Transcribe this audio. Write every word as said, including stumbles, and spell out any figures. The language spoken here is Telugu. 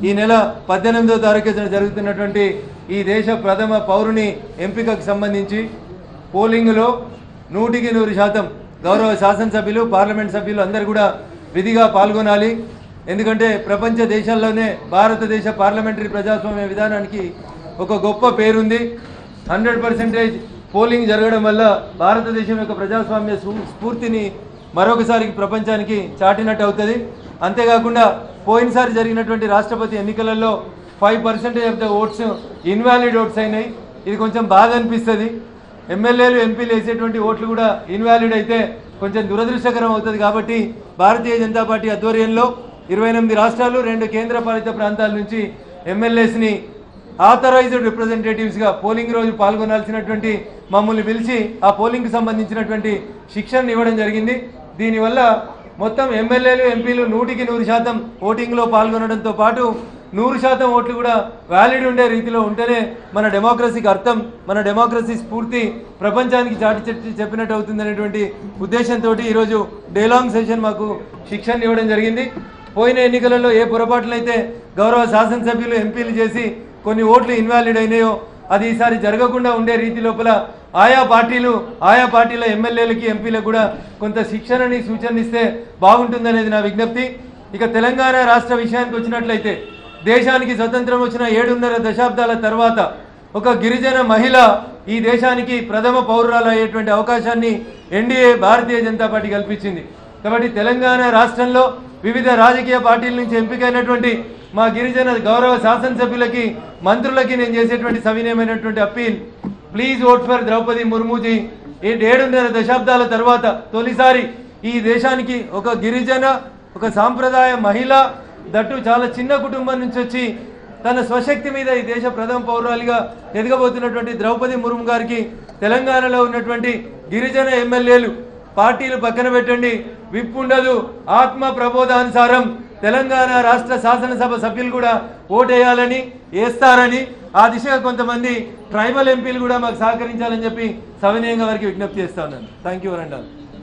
ఈ నెల పద్దెనిమిదవ తారీఖున జరుగుతున్నటువంటి ఈ దేశ ప్రథమ పౌరుని ఎంపికకు సంబంధించి పోలింగ్లో నూటికి నూరు శాతం గౌరవ శాసనసభ్యులు పార్లమెంట్ సభ్యులు అందరూ కూడా విధిగా పాల్గొనాలి. ఎందుకంటే ప్రపంచ దేశాల్లోనే భారతదేశ పార్లమెంటరీ ప్రజాస్వామ్య విధానానికి ఒక గొప్ప పేరుంది. హండ్రెడ్ పర్సెంటేజ్ పోలింగ్ జరగడం వల్ల భారతదేశం యొక్క ప్రజాస్వామ్య స్ఫూర్తిని మరొకసారి ప్రపంచానికి చాటినట్టు అవుతుంది. అంతేకాకుండా పోయినసారి జరిగినటువంటి రాష్ట్రపతి ఎన్నికలలో five percentage of the votes invalid votes అయినాయి. ఇది కొంచెం బాధ అనిపిస్తుంది. ఎమ్మెల్యేలు ఎంపీలు వేసేటువంటి ఓట్లు కూడా ఇన్వాలిడ్ అయితే కొంచెం దురదృష్టకరం అవుతుంది. కాబట్టి భారతీయ జనతా పార్టీ ఆధ్వర్యంలో ఇరవై ఎనిమిది రాష్ట్రాలు రెండు కేంద్ర పాలిత ప్రాంతాల నుంచి ఎమ్మెల్యేస్ని ఆథరైజ్డ్ రిప్రజెంటేటివ్స్గా పోలింగ్ రోజు పాల్గొనాల్సినటువంటి మమ్మల్ని పిలిచి ఆ పోలింగ్కి సంబంధించినటువంటి శిక్షణ ఇవ్వడం జరిగింది. దీనివల్ల మొత్తం ఎమ్మెల్యేలు ఎంపీలు నూటికి నూరు శాతం ఓటింగ్లో పాల్గొనడంతో పాటు నూరు శాతం ఓట్లు కూడా వ్యాలిడ్ ఉండే రీతిలో ఉంటేనే మన డెమోక్రసీకి అర్థం, మన డెమోక్రసీ స్ఫూర్తి ప్రపంచానికి చాటి చెట్టి చెప్పినట్టు అవుతుంది అనేటువంటి ఉద్దేశంతో ఈరోజు డేలాంగ్ సెషన్ మాకు శిక్షణ ఇవ్వడం జరిగింది. పోయిన ఎన్నికలలో ఏ పొరపాట్లయితే గౌరవ శాసనసభ్యులు ఎంపీలు చేసి కొన్ని ఓట్లు ఇన్వాలిడ్ అయినాయో అది ఈసారి జరగకుండా ఉండే రీతి లోపల ఆయా పార్టీలు ఆయా పార్టీల ఎమ్మెల్యేలకి ఎంపీలకు కూడా కొంత శిక్షణని సూచననిస్తే బాగుంటుందనేది నా విజ్ఞప్తి. ఇక తెలంగాణ రాష్ట్ర విషయానికి వచ్చినట్లయితే దేశానికి స్వతంత్రం వచ్చిన ఏడున్నర దశాబ్దాల తర్వాత ఒక గిరిజన మహిళ ఈ దేశానికి ప్రథమ పౌరురాలు అయ్యేటువంటి అవకాశాన్ని ఎన్డీఏ భారతీయ జనతా పార్టీ కల్పించింది. కాబట్టి తెలంగాణ రాష్ట్రంలో వివిధ రాజకీయ పార్టీల నుంచి ఎంపికైనటువంటి మా గిరిజన గౌరవ శాసనసభ్యులకి మంత్రులకి నేను చేసేటువంటి సవినయమైనటువంటి appeal, please vote for Droupadi ముర్ముజీ. ఏడున్నర దశాబ్దాల తర్వాత తొలిసారి ఈ దేశానికి ఒక గిరిజన ఒక సాంప్రదాయ మహిళ దట్టు చాలా చిన్న కుటుంబం నుంచి వచ్చి తన స్వశక్తి మీద ఈ దేశ ప్రథమ పౌరాలుగా ఎదగబోతున్నటువంటి ద్రౌపది ముర్ము గారికి తెలంగాణలో ఉన్నటువంటి గిరిజన ఎమ్మెల్యేలు పార్టీలు పక్కన పెట్టండి, విప్ ఉండదు, ఆత్మ ప్రబోధానుసారం తెలంగాణ రాష్ట్ర శాసనసభ సభ్యులు కూడా ఓటేయాలని వేస్తారని ఆ దిశగా కొంతమంది ట్రైబల్ ఎంపీలు కూడా మాకు సహకరించాలని చెప్పి సవినయంగా వారికి విజ్ఞప్తి చేస్తా ఉన్నాను. Thank you వరండాల్.